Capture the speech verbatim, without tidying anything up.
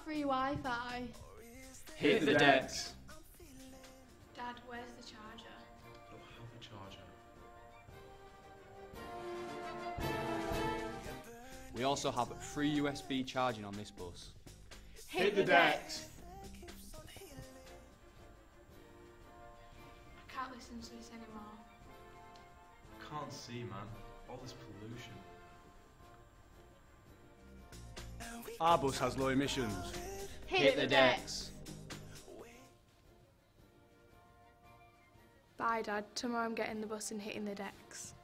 free Wi-Fi? Hit the decks. Dad, where's the charger? I don't have a charger. We also have free U S B charging on this bus. Hit the decks. I can't listen to this anymore. I can't see, man. All this pollution. Our bus has low emissions. Hit the decks. Bye, Dad. Tomorrow I'm getting the bus and hitting the decks.